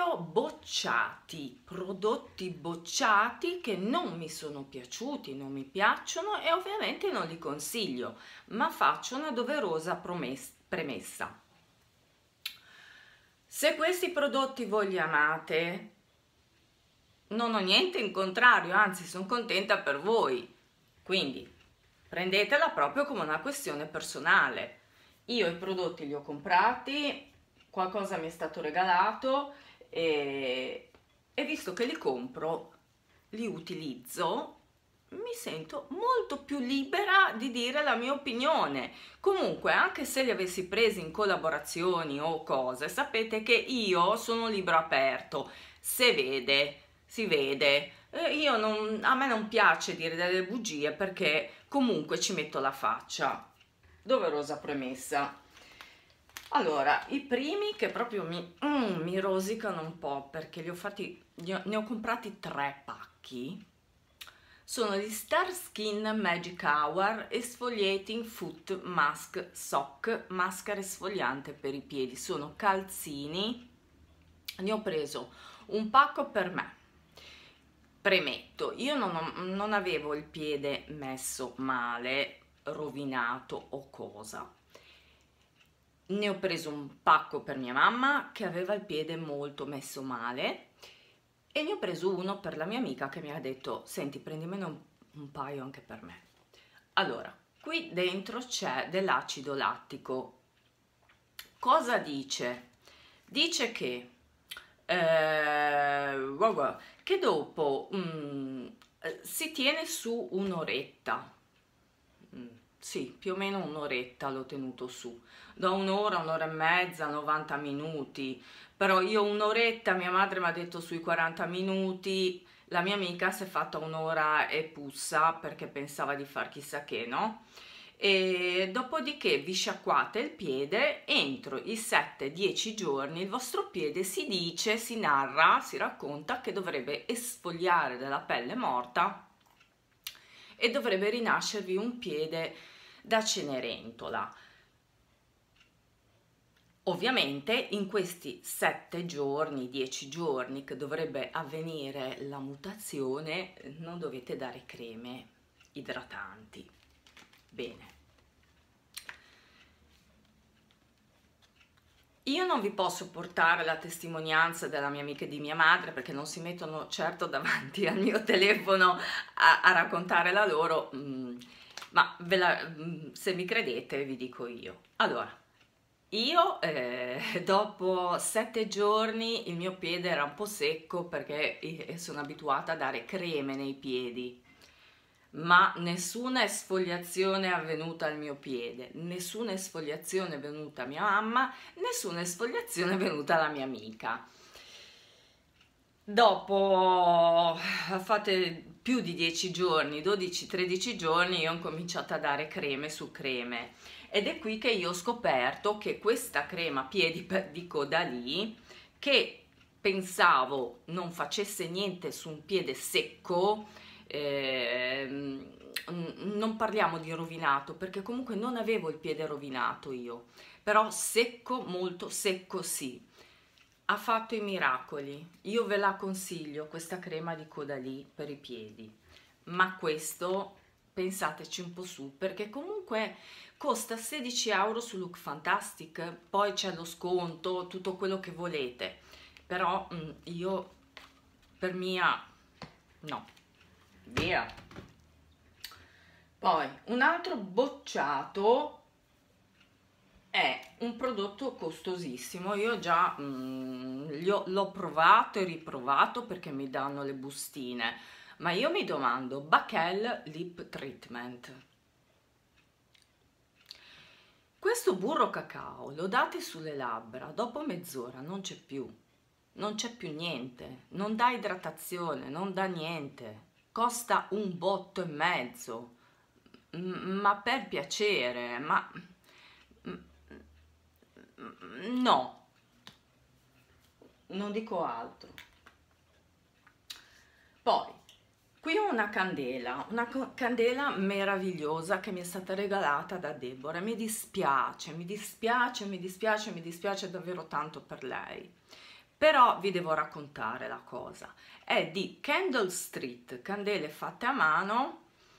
video bocciati, prodotti bocciati che non mi sono piaciuti, non mi piacciono e ovviamente non li consiglio, ma faccio una doverosa premessa. Se questi prodotti voi li amate, non ho niente in contrario, anzi sono contenta per voi, quindi prendetela proprio come una questione personale. Io i prodotti li ho comprati, qualcosa mi è stato regalato e visto che li compro, li utilizzo, mi sento molto più libera di dire la mia opinione. Comunque, anche se li avessi presi in collaborazioni o cose, sapete che io sono un libro aperto, se vede, si vede. A me non piace dire delle bugie perché comunque ci metto la faccia. Doverosa premessa. Allora, i primi che proprio mi rosicano un po' perché ne ho comprati 3 pacchi, sono gli Star Skin Magic Hour Exfoliating Foot Mask Sock, maschera esfoliante per i piedi. Sono calzini, ne ho preso un pacco per me. Premetto, io non avevo il piede messo male, rovinato o cosa. Ne ho preso un pacco per mia mamma che aveva il piede molto messo male e ne ho preso uno per la mia amica che mi ha detto: senti, prendimene un paio anche per me. Allora, qui dentro c'è dell'acido lattico. Cosa dice? Dice che dopo si tiene su un'oretta. Sì, più o meno un'oretta l'ho tenuto su, da un'ora, un'ora e mezza, 90 minuti, però io un'oretta, mia madre mi ha detto sui 40 minuti, la mia amica si è fatta un'ora e pussa perché pensava di far chissà che, no? E dopodiché vi sciacquate il piede, entro i 7-10 giorni il vostro piede si dice, si narra, si racconta che dovrebbe esfoliare dalla pelle morta e dovrebbe rinascervi un piede da Cenerentola. Ovviamente in questi 7 giorni, 10 giorni che dovrebbe avvenire la mutazione, non dovete dare creme idratanti. Bene. Io non vi posso portare la testimonianza della mia amica e di mia madre perché non si mettono certo davanti al mio telefono a raccontare la loro, ma se mi credete vi dico io. Allora, io dopo 7 giorni il mio piede era un po' secco perché sono abituata a dare creme nei piedi, ma nessuna esfoliazione è avvenuta al mio piede, nessuna esfoliazione è venuta a mia mamma, nessuna esfoliazione è venuta alla mia amica. Dopo fate più di 10 giorni, 12-13 giorni, io ho cominciato a dare creme su creme ed è qui che io ho scoperto che questa crema piedi di Caudalie, che pensavo non facesse niente su un piede secco, non parliamo di rovinato perché comunque non avevo il piede rovinato io, però secco, molto secco sì. Ha fatto i miracoli, io ve la consiglio questa crema di Caudalie per i piedi, ma questo pensateci un po' su perché comunque costa 16 euro su Look Fantastic, poi c'è lo sconto, tutto quello che volete, però io per mia no, via. Poi un altro bocciato è un prodotto costosissimo, io già l'ho provato e riprovato perché mi danno le bustine, ma io mi domando, Bacchel Lip Treatment. Questo burro cacao lo date sulle labbra, dopo mezz'ora non c'è più niente, non dà idratazione, non dà niente, costa un botto e mezzo, ma per piacere, ma no, non dico altro. Poi qui ho una candela meravigliosa che mi è stata regalata da Deborah. Mi dispiace davvero tanto per lei, però vi devo raccontare la cosa. È di Candle Street, candele fatte a mano,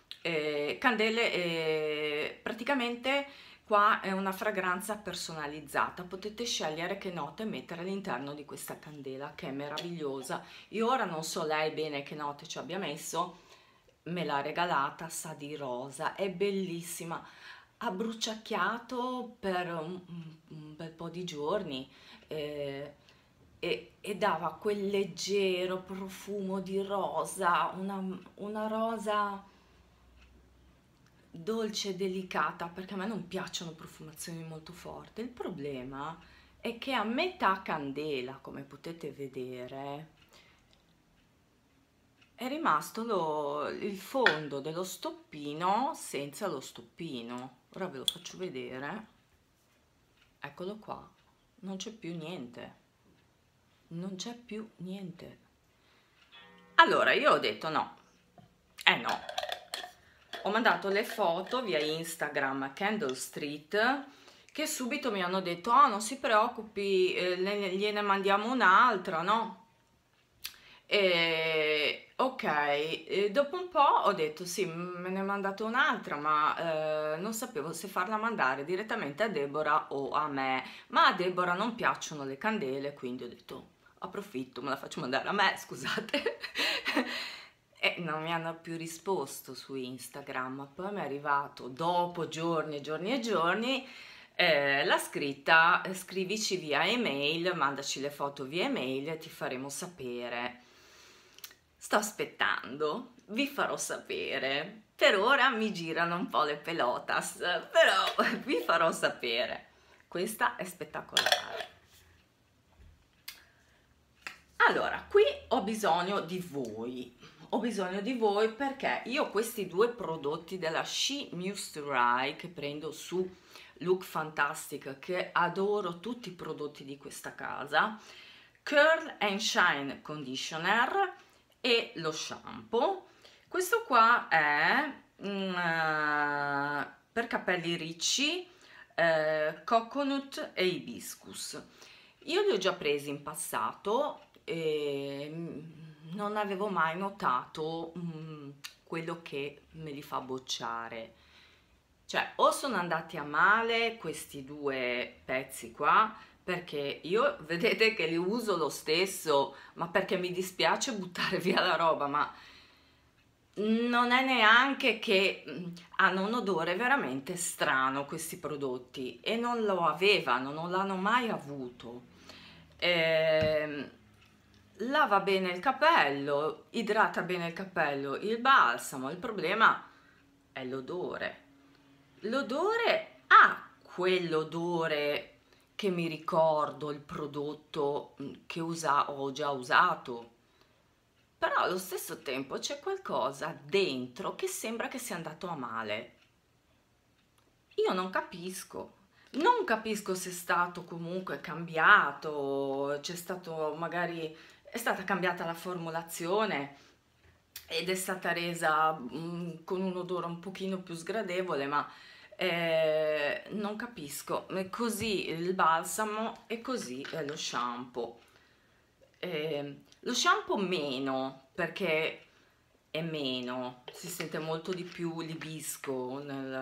praticamente qua è una fragranza personalizzata, potete scegliere che note mettere all'interno di questa candela, che è meravigliosa. Io ora non so lei bene che note ci abbia messo, me l'ha regalata, sa di rosa, è bellissima, ha bruciacchiato per un bel po' di giorni, eh, e dava quel leggero profumo di rosa, una rosa dolce e delicata, perché a me non piacciono profumazioni molto forti. Il problema è che a metà candela, come potete vedere, è rimasto il fondo dello stoppino senza lo stoppino. Ora ve lo faccio vedere. Eccolo qua, non c'è più niente. Non c'è più niente. Allora io ho detto no, no. Ho mandato le foto via Instagram a Candle Street, che subito mi hanno detto non si preoccupi, gliene mandiamo un'altra, no? Ok, dopo un po' ho detto sì, me ne ha mandato un'altra, ma non sapevo se farla mandare direttamente a Deborah o a me, ma a Deborah non piacciono le candele, quindi ho detto approfitto, me la faccio mandare a me, scusate. E non mi hanno più risposto su Instagram, poi mi è arrivato dopo giorni e giorni e giorni la scritta: scrivici via email, mandaci le foto via email e ti faremo sapere. Sto aspettando, vi farò sapere. Per ora mi girano un po' le pelotas, però vi farò sapere. Questa è spettacolare. Allora, qui ho bisogno di voi. Ho bisogno di voi perché io questi due prodotti della She Moisturize che prendo su Look Fantastic, che adoro tutti i prodotti di questa casa, Curl and Shine Conditioner e lo shampoo. Questo qua è per capelli ricci, coconut e hibiscus. Io li ho già presi in passato e non avevo mai notato quello che me li fa bocciare. Cioè, o sono andati a male questi due pezzi qua, perché io vedete che li uso lo stesso, ma perché mi dispiace buttare via la roba, ma non è neanche che hanno un odore veramente strano questi prodotti e non lo avevano, non l'hanno mai avuto. Lava bene il capello, idrata bene il capello, il balsamo, il problema è l'odore. L'odore ha quell'odore che mi ricordo il prodotto che ho già usato, però allo stesso tempo c'è qualcosa dentro che sembra che sia andato a male. Io non capisco se è stato comunque cambiato, c'è stato magari, è stata cambiata la formulazione ed è stata resa con un odore un pochino più sgradevole, ma non capisco. Così il balsamo e così lo shampoo. Lo shampoo meno, perché è meno, si sente molto di più l'ibisco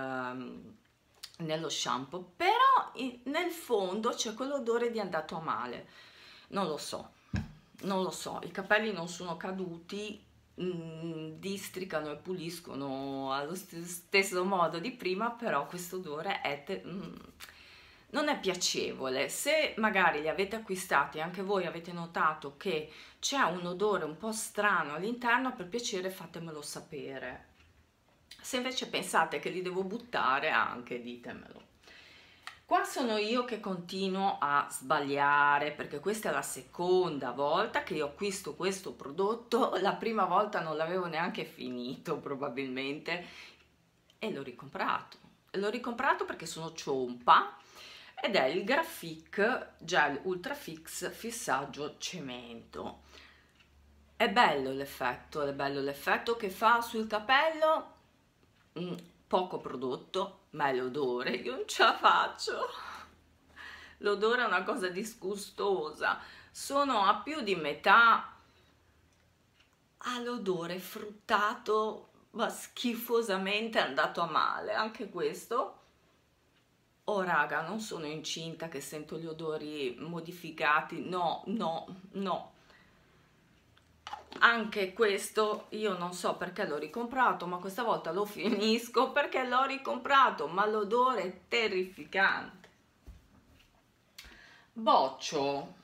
nello shampoo, però nel fondo c'è quell'odore di andato a male. Non lo so, non lo so, i capelli non sono caduti, districano e puliscono allo stesso modo di prima, però questo odore non è piacevole. Se magari li avete acquistati, anche voi avete notato che c'è un odore un po' strano all'interno, per piacere fatemelo sapere. Se invece pensate che li devo buttare, anche ditemelo. Qua sono io che continuo a sbagliare, perché questa è la seconda volta che io acquisto questo prodotto. La prima volta non l'avevo neanche finito probabilmente e l'ho ricomprato. L'ho ricomprato perché sono ciompa ed è il Graphic Gel Ultra Fix Fissaggio Cemento. È bello l'effetto che fa sul capello. Poco prodotto, ma è l'odore, io non ce la faccio. L'odore è una cosa disgustosa, sono a più di metà all'odore fruttato, ma schifosamente andato a male, anche questo. Oh raga, non sono incinta che sento gli odori modificati, no, no, no. Anche questo io non so perché l'ho ricomprato, ma questa volta lo finisco perché l'ho ricomprato, ma l'odore è terrificante. Boccio.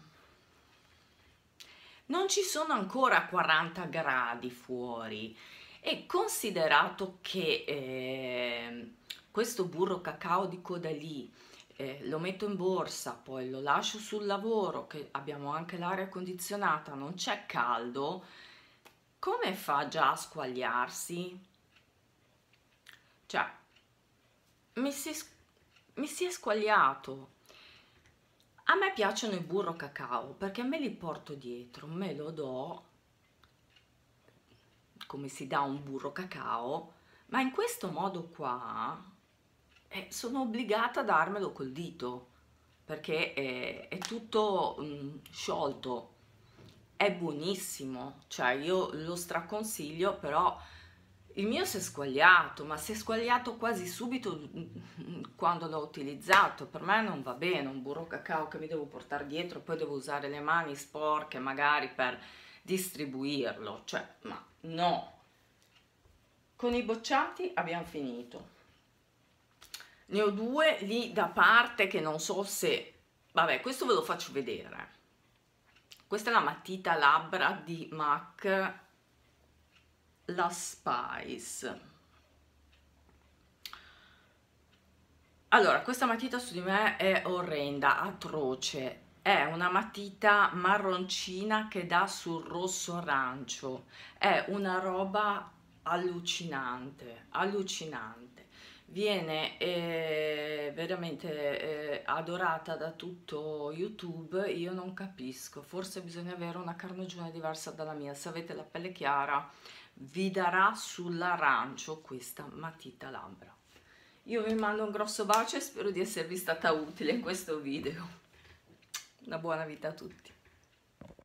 Non ci sono ancora 40 gradi fuori e considerato che questo burro cacao di Caudalie lo metto in borsa, poi lo lascio sul lavoro, che abbiamo anche l'aria condizionata, non c'è caldo, come fa già a squagliarsi? Cioè, mi si, mi si è squagliato. A me piacciono i burro cacao perché me li porto dietro, me lo do come si dà un burro cacao, ma in questo modo qua sono obbligata a darmelo col dito perché è tutto sciolto. È buonissimo, cioè io lo straconsiglio, però il mio si è squagliato, ma si è squagliato quasi subito quando l'ho utilizzato. Per me non va bene un burro cacao che mi devo portare dietro, poi devo usare le mani sporche magari per distribuirlo, cioè, ma no. Con i bocciati abbiamo finito. Ne ho due lì da parte che non so se... Vabbè, questo ve lo faccio vedere. Questa è la matita labbra di MAC, la Spice. Allora, questa matita su di me è orrenda, atroce. È una matita marroncina che dà sul rosso arancio. È una roba allucinante, allucinante. Viene veramente adorata da tutto YouTube. Io non capisco, forse bisogna avere una carnagione diversa dalla mia. Se avete la pelle chiara, vi darà sull'arancio questa matita labbra. Io vi mando un grosso bacio e spero di esservi stata utile in questo video. Una buona vita a tutti.